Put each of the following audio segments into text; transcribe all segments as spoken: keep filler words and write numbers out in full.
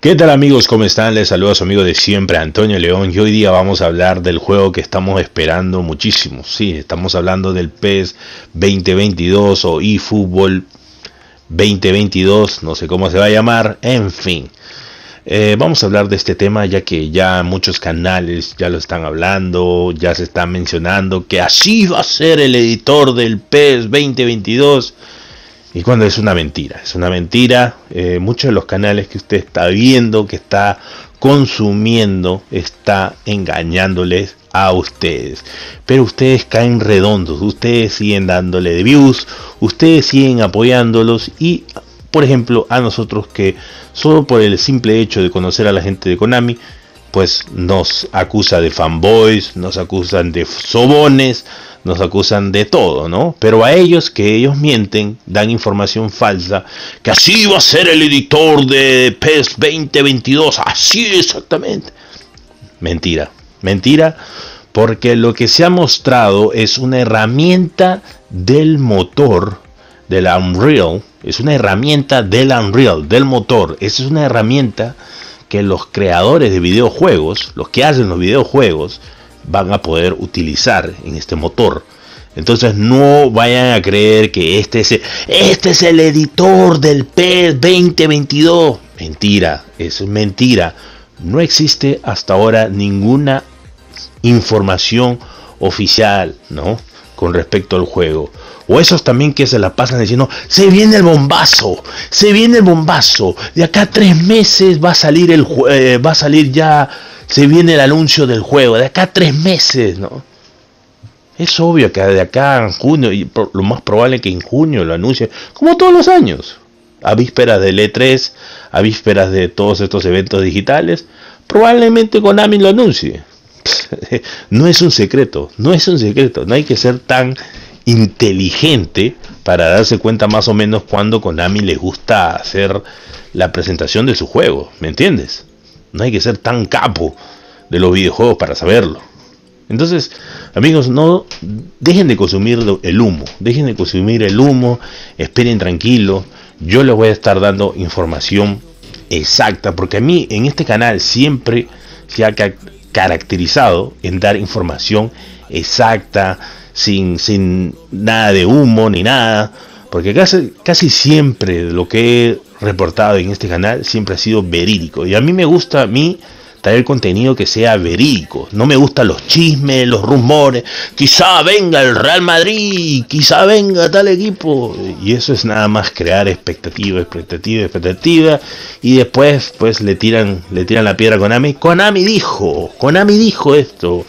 ¿Qué tal amigos? ¿Cómo están? Les saluda a su amigo de siempre, Antonio León, y hoy día vamos a hablar del juego que estamos esperando muchísimo. Sí, estamos hablando del PES veinte veintidós o eFootball veinte veintidós, no sé cómo se va a llamar, en fin. Eh, vamos a hablar de este tema ya que ya muchos canales ya lo están hablando, ya se está mencionando que así va a ser el editor del PES veinte veintidós. Y cuando es una mentira, es una mentira. Eh, muchos de los canales que usted está viendo, que está consumiendo, está engañándoles a ustedes. Pero ustedes caen redondos, ustedes siguen dándole de views, ustedes siguen apoyándolos y, por ejemplo, a nosotros que solo por el simple hecho de conocer a la gente de Konami, pues nos acusa de fanboys, nos acusan de sobones, nos acusan de todo, ¿no? Pero a ellos, que ellos mienten, dan información falsa, que así va a ser el editor de PES veinte veintidós, así exactamente. Mentira, mentira, porque lo que se ha mostrado es una herramienta del motor, del Unreal, es una herramienta del Unreal, del motor, esa es una herramienta que los creadores de videojuegos, los que hacen los videojuegos, van a poder utilizar en este motor. Entonces no vayan a creer que este es el, este es el editor del PES veinte veintidós. Mentira, es mentira. No existe hasta ahora ninguna información oficial, ¿no?, con respecto al juego. O esos también que se la pasan diciendo, se viene el bombazo, se viene el bombazo, de acá a tres meses va a salir el eh, va a salir ya, se viene el anuncio del juego, de acá a tres meses, ¿no? Es obvio que de acá en junio, y lo más probable es que en junio lo anuncien, como todos los años, a vísperas del E tres, a vísperas de todos estos eventos digitales, probablemente Konami lo anuncie. No es un secreto, no es un secreto, no hay que ser tan inteligente para darse cuenta más o menos cuando Konami le gusta hacer la presentación de su juego, ¿me entiendes? No hay que ser tan capo de los videojuegos para saberlo. Entonces, amigos, no dejen de consumir el humo, dejen de consumir el humo, esperen tranquilo. Yo les voy a estar dando información exacta, porque a mí en este canal siempre se ha caracterizado en dar información exacta, sin, sin nada de humo ni nada, porque casi, casi siempre lo que he reportado en este canal siempre ha sido verídico, y a mí me gusta a mí traer contenido que sea verídico. No me gustan los chismes, los rumores, quizá venga el Real Madrid, quizá venga tal equipo, y eso es nada más crear expectativa, expectativa, expectativa, y después pues le tiran, le tiran la piedra a Konami. Konami dijo, Konami dijo esto,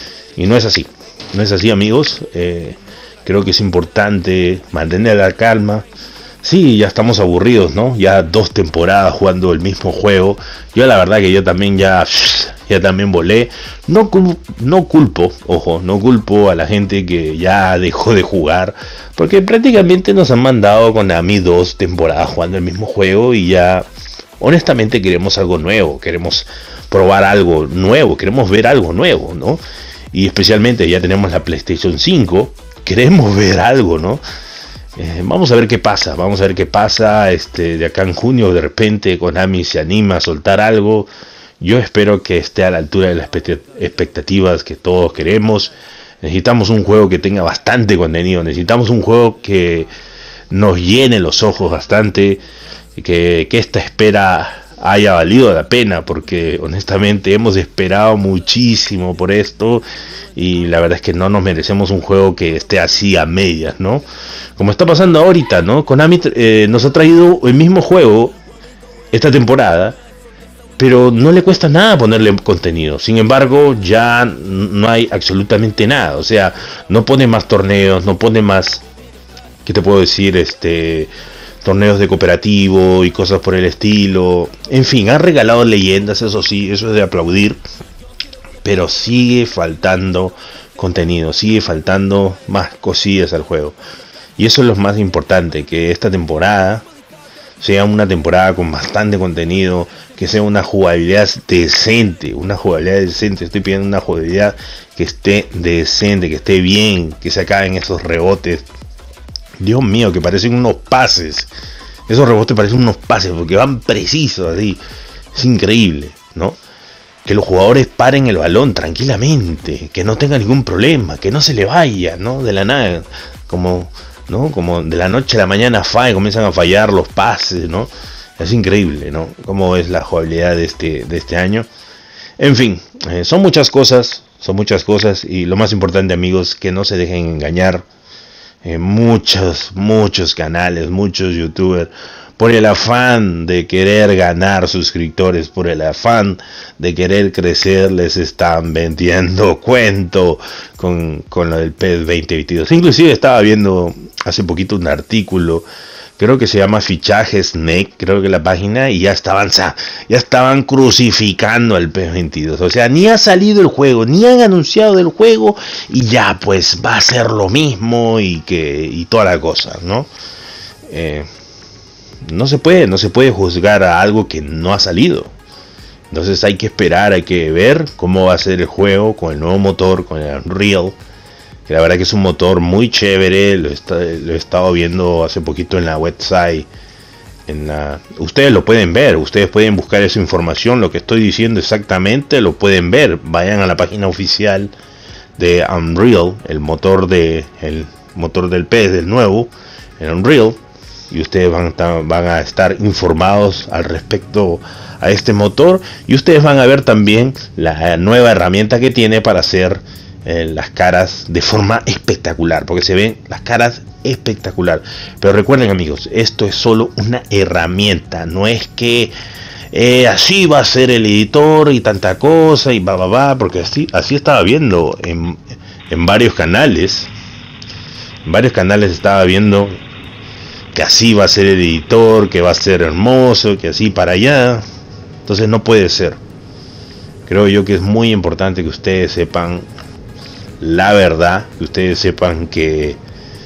y no es así, no es así, amigos. Eh, creo que es importante mantener la calma. Sí, ya estamos aburridos, ¿no? Ya dos temporadas jugando el mismo juego. Yo la verdad que yo también ya, ya también volé. No, no culpo, ojo, no culpo a la gente que ya dejó de jugar, porque prácticamente nos han mandado con a mí dos temporadas jugando el mismo juego y ya, honestamente, queremos algo nuevo, queremos probar algo nuevo, queremos ver algo nuevo, ¿no? Y especialmente ya tenemos la PlayStation cinco, queremos ver algo, ¿no? Eh, vamos a ver qué pasa, vamos a ver qué pasa. Este, de acá en junio de repente Konami se anima a soltar algo. Yo espero que esté a la altura de las expectativas que todos queremos. Necesitamos un juego que tenga bastante contenido, necesitamos un juego que nos llene los ojos bastante, que, que esta espera haya valido la pena, porque honestamente hemos esperado muchísimo por esto y la verdad es que no nos merecemos un juego que esté así a medias, ¿no? Como está pasando ahorita, ¿no? Konami eh, nos ha traído el mismo juego esta temporada, pero no le cuesta nada ponerle contenido. Sin embargo, ya no hay absolutamente nada. O sea, no pone más torneos, no pone más, ¿qué te puedo decir? Este... torneos de cooperativo y cosas por el estilo. En fin, han regalado leyendas, eso sí, eso es de aplaudir, pero sigue faltando contenido, sigue faltando más cosillas al juego, y eso es lo más importante, que esta temporada sea una temporada con bastante contenido, que sea una jugabilidad decente, una jugabilidad decente. Estoy pidiendo una jugabilidad que esté decente, que esté bien, que se acaben esos rebotes. Dios mío, que parecen unos pases. Esos rebotes parecen unos pases porque van precisos así. Es increíble, ¿no? Que los jugadores paren el balón tranquilamente, que no tenga ningún problema, que no se le vaya, ¿no? De la nada, como, ¿no? Como de la noche a la mañana falla, comienzan a fallar los pases, ¿no? Es increíble, ¿no? Cómo es la jugabilidad de este, de este año. En fin, eh, son muchas cosas, son muchas cosas, y lo más importante, amigos, que no se dejen engañar. Eh, muchos, muchos canales, muchos youtubers, por el afán de querer ganar suscriptores, por el afán de querer crecer, les están vendiendo cuento con, con lo del P E S veinte veintidós. Inclusive estaba viendo hace poquito un artículo, creo que se llama Fichajes N E C, creo que la página, y ya estaban, ya estaban crucificando al P E S veintidós. O sea, ni ha salido el juego, ni han anunciado el juego, y ya pues va a ser lo mismo y que y toda la cosa, ¿no? Eh, no se puede, no se puede juzgar a algo que no ha salido. Entonces hay que esperar, hay que ver cómo va a ser el juego con el nuevo motor, con el Unreal. Que la verdad que es un motor muy chévere, lo, está, lo he estado viendo hace poquito en la website. En la, ustedes lo pueden ver, ustedes pueden buscar esa información, lo que estoy diciendo exactamente lo pueden ver. Vayan a la página oficial de Unreal, el motor de el motor del P E S, del nuevo, el Unreal, y ustedes van a, van a estar informados al respecto a este motor, y ustedes van a ver también la nueva herramienta que tiene para hacer eh, las caras de forma espectacular, porque se ven las caras espectacular. Pero recuerden, amigos, esto es solo una herramienta, no es que eh, así va a ser el editor y tanta cosa y va va va, porque así así estaba viendo en, en varios canales, en varios canales estaba viendo que así va a ser el editor, que va a ser hermoso, que así para allá. Entonces no puede ser. Creo yo que es muy importante que ustedes sepan la verdad, que ustedes sepan que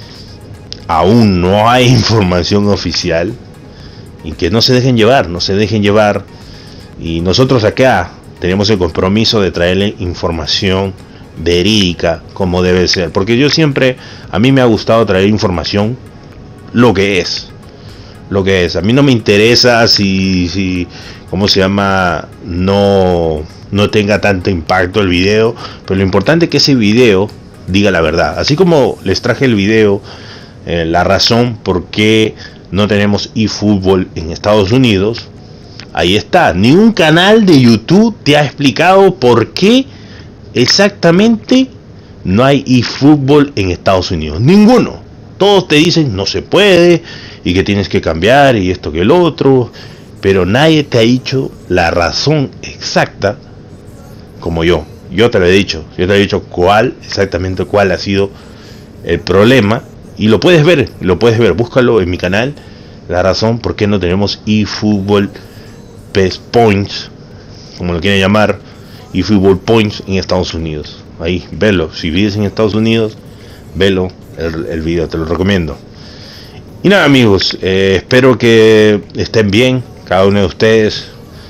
aún no hay información oficial, y que no se dejen llevar, no se dejen llevar. Y nosotros acá tenemos el compromiso de traerle información verídica como debe ser, porque yo siempre, a mí me ha gustado traer información lo que es, lo que es. A mí no me interesa si, si ¿cómo se llama? No, no tenga tanto impacto el video, pero lo importante es que ese video diga la verdad. Así como les traje el video, eh, la razón por qué no tenemos eFootball en Estados Unidos, ahí está. Ni un canal de YouTube te ha explicado por qué exactamente no hay eFootball en Estados Unidos. Ninguno. Todos te dicen no se puede y que tienes que cambiar y esto que el otro, pero nadie te ha dicho la razón exacta como yo. Yo te lo he dicho, yo te he dicho cuál, exactamente cuál ha sido el problema, y lo puedes ver, lo puedes ver, búscalo en mi canal, la razón por qué no tenemos eFootball P E S Points, como lo quieren llamar, eFootball Points en Estados Unidos. Ahí, velo, si vives en Estados Unidos, velo. El, el video, te lo recomiendo. Y nada, amigos, eh, espero que estén bien cada uno de ustedes,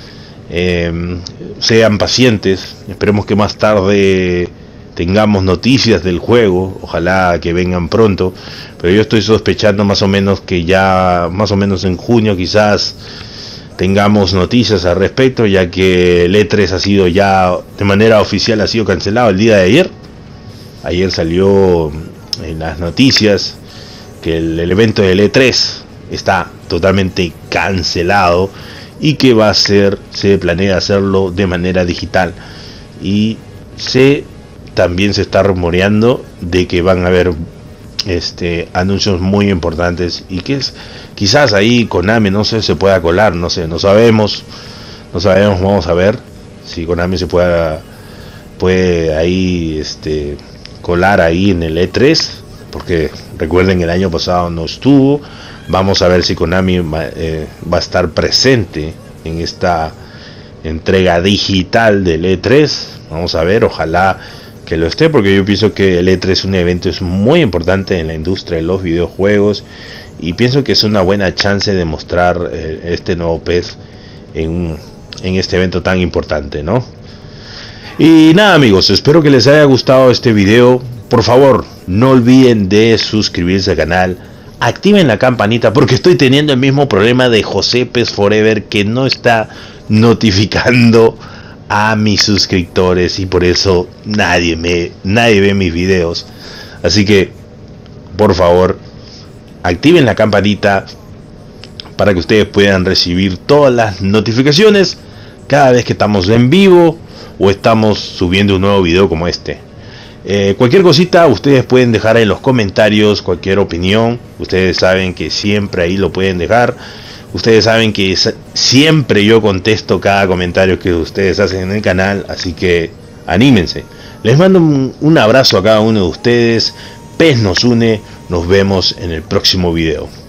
eh, sean pacientes. Esperemos que más tarde tengamos noticias del juego, ojalá que vengan pronto, pero yo estoy sospechando más o menos que ya más o menos en junio quizás tengamos noticias al respecto, ya que el E tres ha sido ya de manera oficial, ha sido cancelado el día de ayer. Ayer salió en las noticias que el, el evento del E tres está totalmente cancelado y que va a ser, se planea hacerlo de manera digital, y se también se está rumoreando de que van a haber este anuncios muy importantes, y que es, quizás ahí Konami no sé se pueda colar, no sé, no sabemos, no sabemos, vamos a ver si Konami se pueda puede ahí este colar ahí en el E tres, porque recuerden el año pasado no estuvo. Vamos a ver si Konami va, eh, va a estar presente en esta entrega digital del E tres. Vamos a ver, ojalá que lo esté, porque yo pienso que el E tres es un evento es muy importante en la industria de los videojuegos, y pienso que es una buena chance de mostrar eh, este nuevo P E S en, en este evento tan importante, ¿no? Y nada, amigos, espero que les haya gustado este video. Por favor, no olviden de suscribirse al canal, activen la campanita, porque estoy teniendo el mismo problema de José Pez Forever, que no está notificando a mis suscriptores y por eso nadie me nadie ve mis videos. Así que por favor, activen la campanita para que ustedes puedan recibir todas las notificaciones cada vez que estamos en vivo o estamos subiendo un nuevo video como este. Eh, cualquier cosita ustedes pueden dejar en los comentarios, cualquier opinión, ustedes saben que siempre ahí lo pueden dejar. Ustedes saben que siempre yo contesto cada comentario que ustedes hacen en el canal, así que anímense. Les mando un, un abrazo a cada uno de ustedes. Pez nos une, nos vemos en el próximo video.